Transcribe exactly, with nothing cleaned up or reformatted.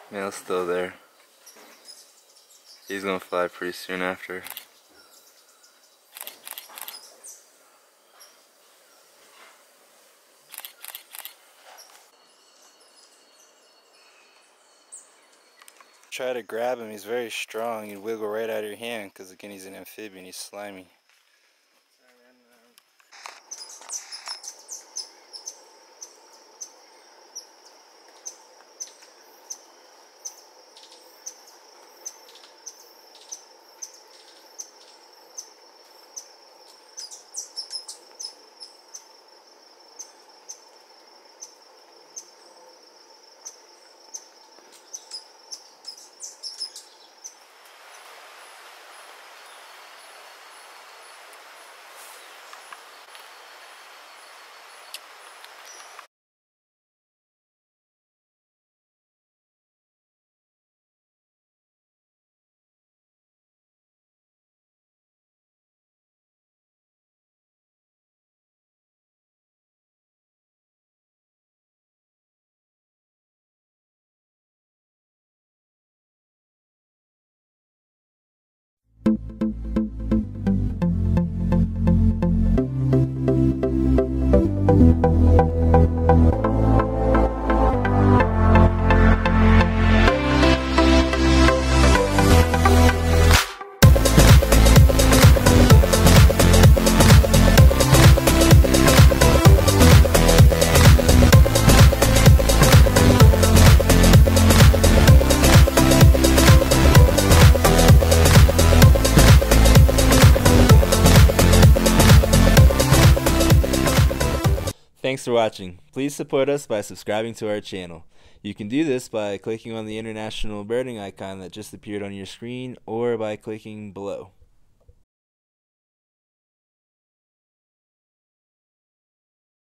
Male's still there. He's gonna fly pretty soon after. Try to grab him, he's very strong. He'd wiggle right out of your hand because again he's an amphibian, he's slimy. Thanks for watching. Please support us by subscribing to our channel. You can do this by clicking on the international birding icon that just appeared on your screen or by clicking below.